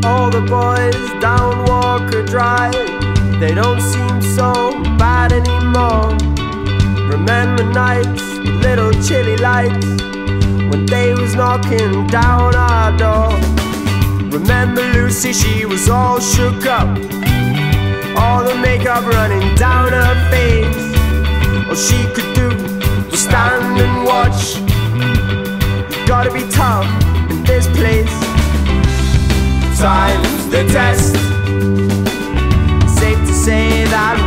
All the boys down Walker Drive, they don't seem so bad anymore. Remember nights with little chilly lights when they was knocking down our door. Remember Lucy, she was all shook up, all the makeup running down her face. All she could do was stand and watch. You gotta be tough in this place. Time's the test. Safe to say that